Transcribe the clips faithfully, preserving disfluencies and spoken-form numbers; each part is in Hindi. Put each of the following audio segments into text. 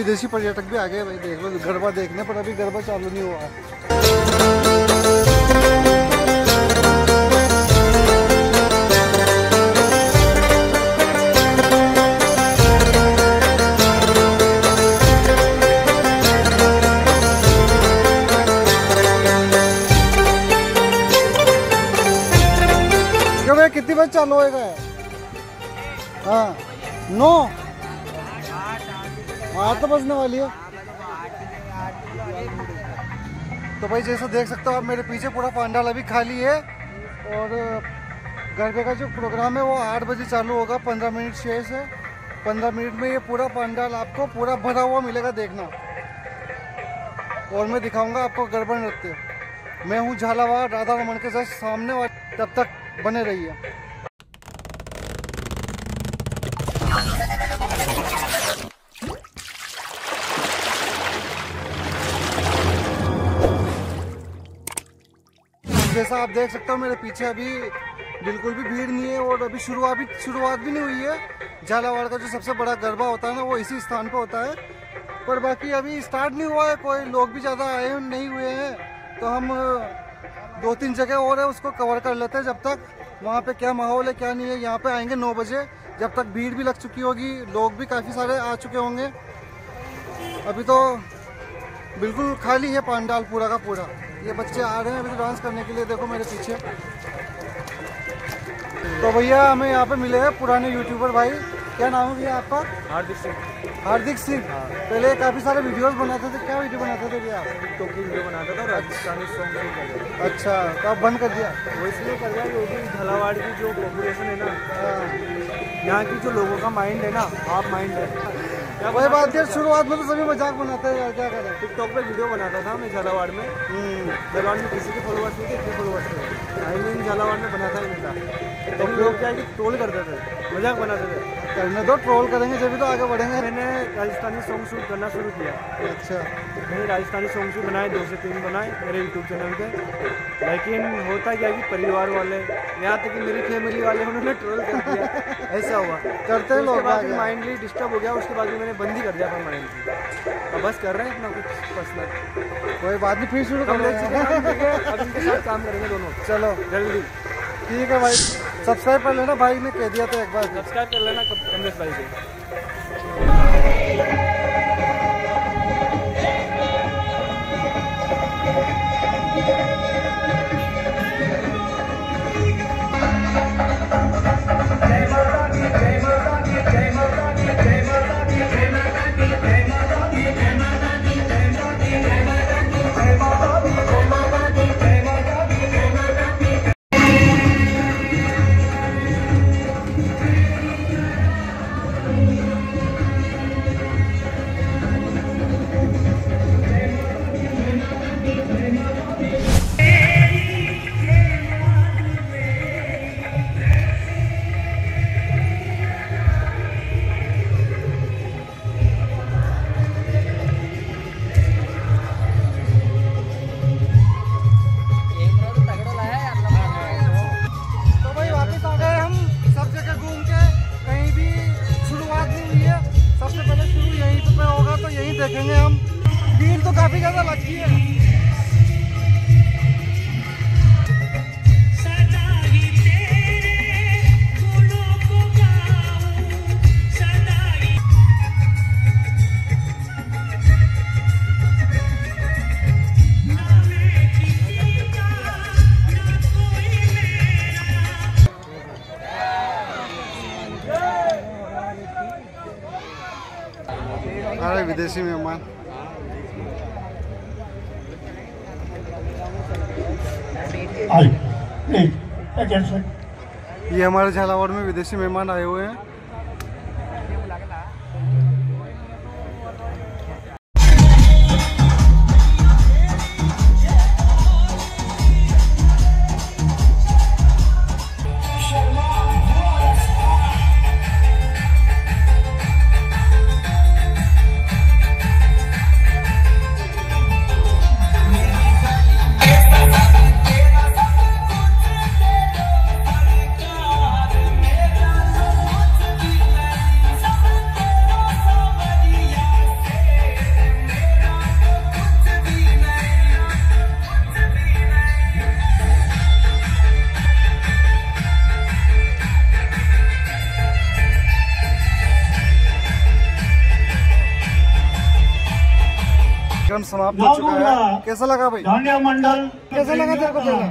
विदेशी पर्यटक भी आ गए भाई, देख लो गरबा देखने, पर अभी गरबा चालू नहीं हुआ। क्यों भैया कितनी बजे चालू होएगा? हाँ नौ आठ तो बजने वाली है। तो भाई जैसा देख सकते हो आप मेरे पीछे पूरा पंडाल अभी खाली है, और गरबे का जो प्रोग्राम है वो आठ बजे चालू होगा, पंद्रह मिनट शेष है। पंद्रह मिनट में ये पूरा पंडाल आपको पूरा भरा हुआ मिलेगा देखना, और मैं दिखाऊंगा आपको गरबा नृत्य। मैं हूँ झालावाड़ राधा रमन के जस्ट सामने, और तब तक बने रहिए। जैसा आप देख सकते हो मेरे पीछे अभी बिल्कुल भी भीड़ नहीं है, और अभी शुरुआत भी शुरुआत भी नहीं हुई है। झालावाड़ का जो सबसे बड़ा गरबा होता है ना वो इसी स्थान पे होता है, पर बाकी अभी स्टार्ट नहीं हुआ है, कोई लोग भी ज़्यादा आए नहीं हुए हैं। तो हम दो तीन जगह और है उसको कवर कर लेते हैं, जब तक वहाँ पे क्या माहौल है क्या नहीं है। यहाँ पे आएंगे नौ बजे, जब तक भीड़ भी लग चुकी होगी, लोग भी काफ़ी सारे आ चुके होंगे। अभी तो बिल्कुल खाली है पंडाल पूरा का पूरा। ये बच्चे आ रहे हैं अभी तो डांस करने के लिए, देखो मेरे पीछे। तो भैया हमें यहाँ पे मिले हैं पुराने यूट्यूबर भाई। क्या नाम है भैया आपका? हार्दिक सिंह। हार्दिक सिंह। हाँ। पहले काफ़ी सारे वीडियोस बनाते थे, क्या वीडियो बनाते थे भैया? टिकटॉक की वीडियो बनाता था, राजस्थानी सॉन्ग भी कर दिया। अच्छा, तो आप बंद कर दिया? वो इसलिए कर दिया क्योंकि झालावाड़ की जो पॉपुलेशन है ना, यहाँ की जो लोगों का माइंड है ना, हाफ माइंड है। वही बात है, शुरुआत में तो सभी मजाक बनाते हैं यार, क्या करें। टिकटॉक पे वीडियो बनाता था मैं झालावाड़ में। झालावाड़ में किसी के फॉलोवर्स नहीं थे, इतने फॉलोवर्स थे। आई मीन झालावाड़ में बनाता ही नहीं था, तो लोग क्या है कि ट्रोल करते थे, मजाक बनाते थे। करने दो, ट्रोल करेंगे जब भी तो आगे बढ़ेंगे। मैंने राजस्थानी सॉन्ग शूट करना शुरू किया। अच्छा, मैंने राजस्थानी सॉन्ग शूट बनाए, दो से तीन बनाए मेरे यूट्यूब चैनल पे। लेकिन होता क्या कि परिवार वाले, यहाँ तक कि मेरी फैमिली वाले, उन्होंने ट्रोल कर दिया। ऐसा हुआ करते हैं लोग, माइंडली डिस्टर्ब हो गया। उसके बाद मैंने बंद ही कर दिया था माइंड की। अब बस कर रहे हैं अपना कुछ पर्सनल। कोई बात नहीं, फिर शुरू कर लेंगे। अब इनके साथ काम करेंगे दोनों। चलो जल्दी, ठीक है भाई। सब्सक्राइब कर लेना, भाई ने कह दिया था एक बार। सब्सक्राइब कर लेना कमलेश भाई को। देखेंगे हम, भीड़ तो काफी ज्यादा लगती है। अरे विदेशी मेहमान, ये हमारे झालावाड़ में विदेशी मेहमान आए हुए हैं। कार्यक्रम समाप्त हो चुका है। कैसा लगा भाई? धान्य मंडल कैसा लगा तेरे को पहले?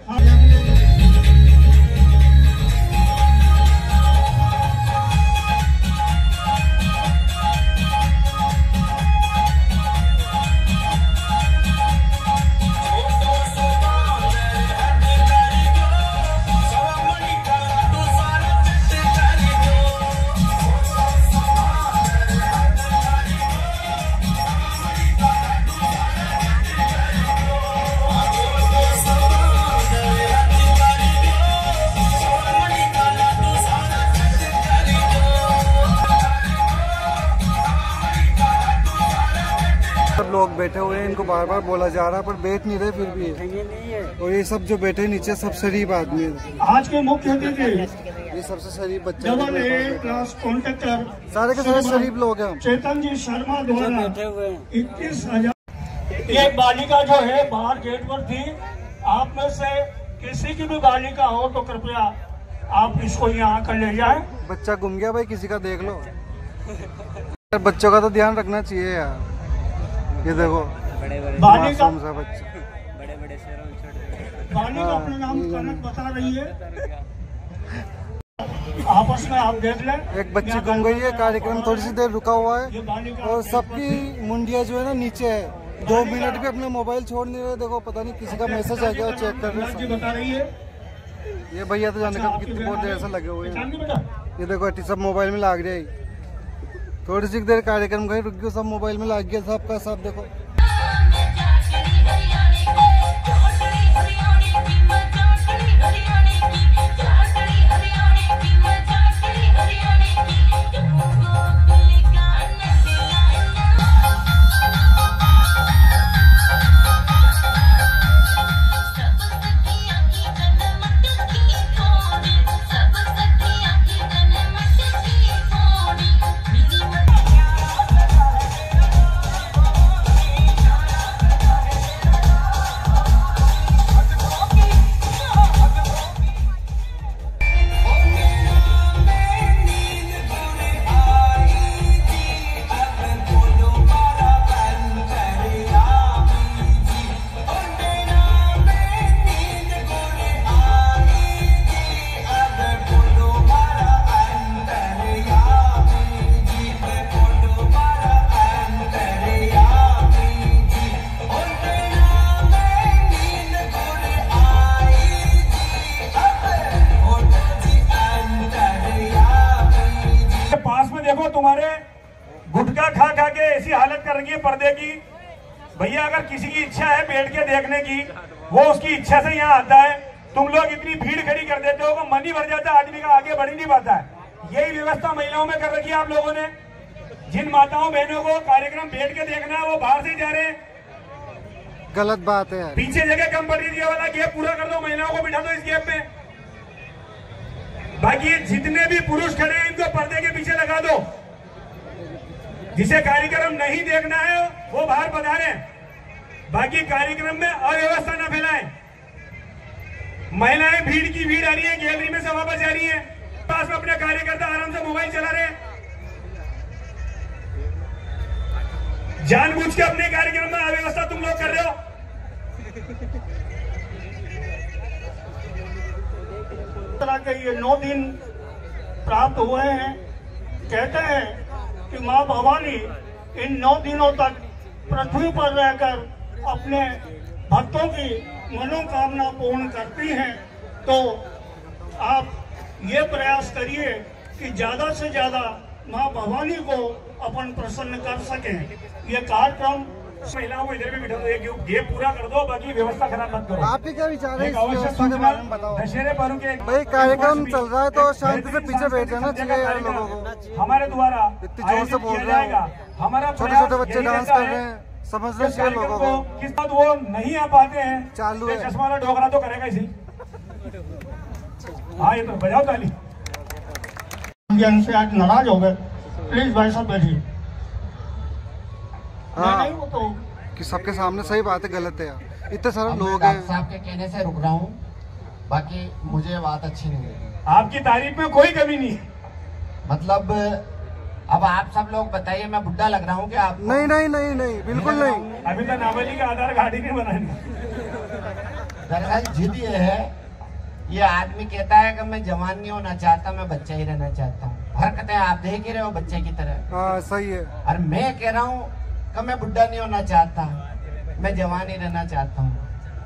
सब लोग बैठे हुए हैं, इनको बार बार बोला जा रहा है पर बैठ नहीं रहे फिर भी। और ये सब जो बैठे नीचे सब शरीफ आदमी है। आज के मुख्य अतिथि ये सबसे शरीफ बच्चे डबल ए क्लास कॉन्ट्रैक्टर सारे के सारे शरीफ लोग हैं। चेतन जी शर्मा द्वारा इक्कीस हजार ये बालिका जो है बाहर गेट पर थी। आप में से किसी की भी बालिका हो तो कृपया आप इसको यहाँ कर ले जाए। बच्चा गुम गया भाई, किसी का देख लो। बच्चों का तो ध्यान रखना चाहिए यार। ये देखो बालिका मासूम सा बच्चा, बालिका अपना नाम कनक बता रही है। आपस में आप देख लें। एक बच्ची गुम गई है। कार्यक्रम थोड़ी सी देर रुका हुआ है और सबकी मुंडिया जो है ना नीचे है। दो मिनट भी अपने मोबाइल छोड़ नहीं रहे। देखो पता नहीं किसी का मैसेज आ गया, चेक कर रहे हैं। बता रही है ये भैया तो जाने का कितने बहुत देर से लगे हुए हैं। ये देखो सब मोबाइल में लाग रहा है। थोड़ी सी देर कार्यक्रम गए, रुक गए, सब मोबाइल में लाग गया सबका सब। देखो तुम्हारे गुटखा खा खा के ऐसी हालत कर रही है पर्दे की। भैया अगर किसी की इच्छा है बैठ के देखने की, वो उसकी इच्छा से यहाँ आता है। तुम लोग इतनी भीड़ खड़ी कर देते हो, मन ही भर जाता है, आदमी का आगे बढ़ ही नहीं पाता है। यही व्यवस्था महिलाओं में कर रखी है आप लोगों ने। जिन माताओं बहनों को कार्यक्रम बैठ के देखना है वो बाहर से जा रहे हैं। गलत बात है। पीछे जगह कम पड़ रही है, वाला गैप पूरा कर दो, महिलाओं को बिठा दो इस गैप में। बाकी जितने भी पुरुष खड़े हैं इनको पर्दे के पीछे लगा दो। जिसे कार्यक्रम नहीं देखना है वो बाहर पधारे। बाकी कार्यक्रम में अव्यवस्था न फैलाएं। महिलाएं भीड़ की भीड़ आ रही है, गैलरी में से वापस जा रही है। पास में अपने कार्यकर्ता आराम से मोबाइल चला रहे हैं। जानबूझ के अपने कार्यक्रम में अव्यवस्था तुम लोग कर रहे हो। तरह के ये नौ दिन प्राप्त हुए हैं। कहते हैं कि माँ भवानी इन नौ दिनों तक पृथ्वी पर रहकर अपने भक्तों की मनोकामना पूर्ण करती हैं। तो आप ये प्रयास करिए कि ज्यादा से ज्यादा माँ भवानी को अपन प्रसन्न कर सकें। ये कार्यक्रम महिलाओं को इधर भी बिठा दो, ये पूरा कर दो, बाकी व्यवस्था खराब मत करो। आपके क्या विचार है इस व्यवस्था के बारे में बताओ। दशहरे पर्व के भाई कार्यक्रम चल रहा है तो शांति से पीछे बैठ जाना चाहिए यार लोगों को। हमारे द्वारा इतनी जोर से बोल रहे हैं, हमारा छोटे छोटे बच्चे डांस कर रहे हैं, समझना चाहिए लोगों को। किस बात वो नहीं आ पाते हैं, चालू है चश्मा वाला ढोकरा तो करेगा इसी। हाँ ये तो बजाओ ताली। से आज नाराज हो गए, प्लीज भाई साहब बैठिए। हाँ नहीं, वो तो कि सबके सामने सही बात है, गलत है यार। इतने सारे लोग हैं। साहब के कहने से रुक रहा हूँ, बाकी मुझे बात अच्छी नहीं लगी। आपकी तारीफ में कोई कमी नहीं है। मतलब अब आप सब लोग बताइए, मैं बुढ़ा लग रहा हूँ क्या आप? नहीं नहीं नहीं नहीं, बिल्कुल नहीं। अभी तो नावली का आधार कार्ड ही नहीं बनानी। दरअसल जिद ये है, ये आदमी कहता है कि मैं जवान नहीं होना चाहता, मैं बच्चा ही रहना चाहता हूँ। हरकतें आप देख ही रहे हो बच्चे की तरह। हाँ सही है। और मैं कह रहा हूँ कि मैं बुढ़ा नहीं होना चाहता, मैं जवान ही रहना चाहता हूँ।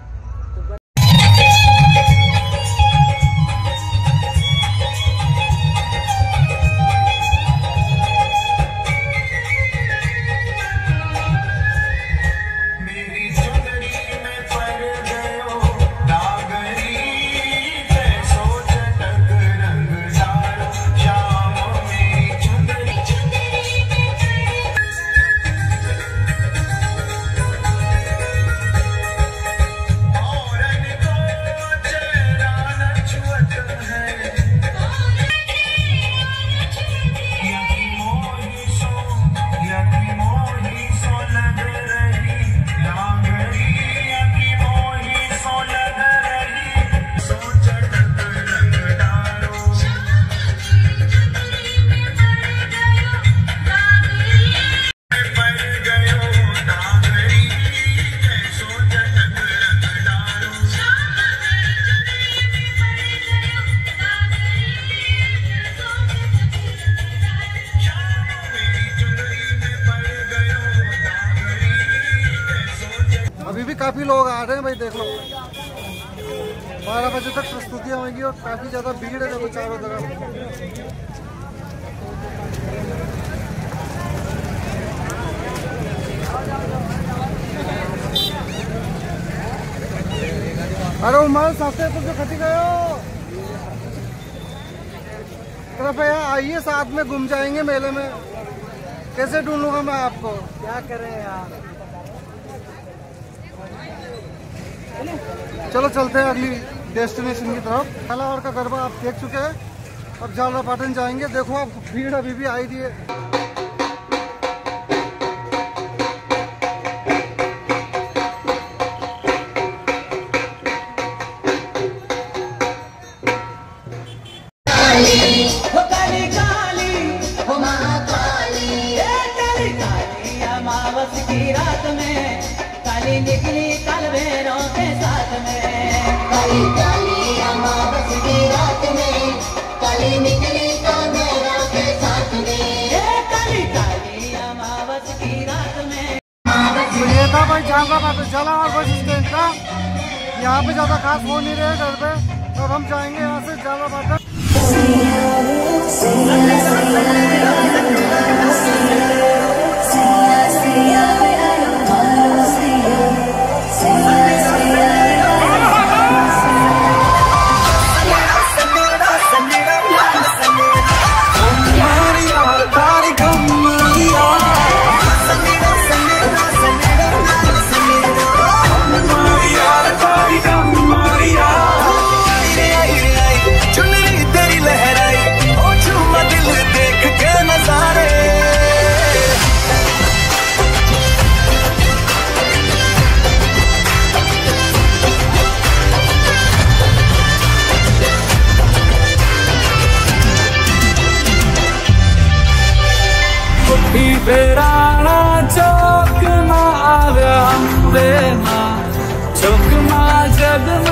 अभी भी काफी लोग आ रहे हैं भाई, देख लो बारह बजे तक प्रस्तुतियां होंगी और काफी ज्यादा भीड़ है देखो चारों तरफ। अरे उमर सस्ते तो जो खटी गए हो, कृपया आइए, साथ में घूम जाएंगे मेले में। कैसे ढूंढूंगा मैं आपको? क्या करें यार। चलो चलते हैं अगली डेस्टिनेशन की तरफ। झालावाड़ का गरबा आप देख चुके हैं, अब झालरापाटन जाएंगे। देखो आप भीड़ अभी भी आई रही है। की रात में काली निकली काल भैरों के साथ में, काली काली अमावस की रात में काली निकली काल भैरों के साथ में, काली काली अमावस की रात में। तो ये था भाई झालरापाटन झालावाड़ बस स्टैंड का। यहाँ पे ज्यादा खास हो नहीं रहे घर पे, अब हम जाएंगे यहाँ से झालरापाटन। बेराना चौक में आवे हम देना चौक में जग में